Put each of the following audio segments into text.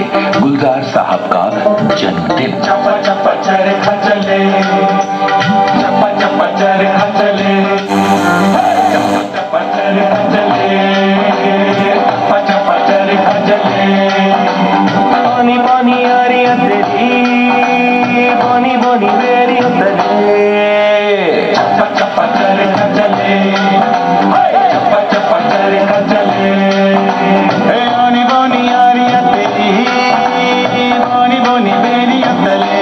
गुलजार साहब का जन्मदिन। चप्पा चप्पा चरखा चले, चप्पा चप्पा चरखा चले, चप्पा चप्पा चरखा चले, चप्पा चप्पा चरखा चले। पानी पानी आरी तेरी, पानी पानी मेरी उतरे, चप्पा चप्पा चरखा चले, चप्पा चप्पा चरखा चले। पानी पानी आरी तेरी, पानी पानी मेरी उतरे।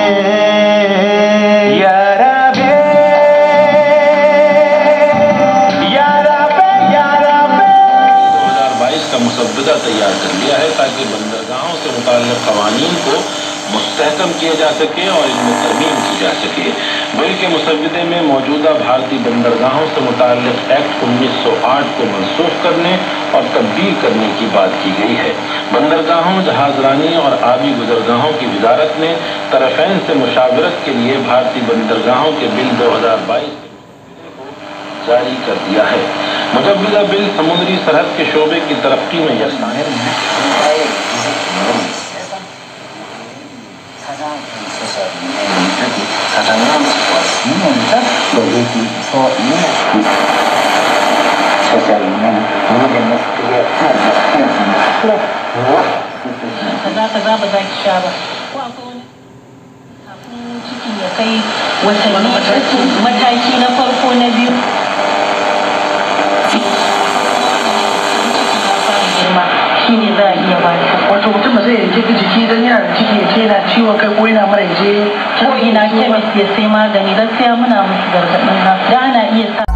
यारा बे, यारा बे, यारा बे। 2022 का मुसव्वदा तैयार कर लिया है ताकि बंदरगाहों से मुताल्लिक़ क़वानीन को मुस्तहकम किया जा सके और इनमें तरमीम की जा सके। बिल के मुसव्वदे में मौजूदा भारतीय बंदरगाहों से मुताल्लिक़ एक्ट 1908 को मनसूख करने और तब्दील करने की बात की गई है। बंदरगाहों, जहाजरानी और आबी गुजरगाहों की वजारत ने तरफ़ैन से मुशावरत के लिए भारतीय बंदरगाहों के बिल 2022 जारी कर दिया है। मुजव्वदा बिल समुद्री सरहद के शोबे की तरक्की में यकसा है। kaza ba za ki sha ba ko akwai wani kafin ciki ya kai watanni uku mataki na farko na biyu ciki ya fara girma shine za a iya ba ta wato mutum ba zai je jiki dan yana da ciki ya ce yana ciwon kai ko yana mara je ko ina kemis ya sai magani gaskiya muna musu gargaɗin haka da ana iya sa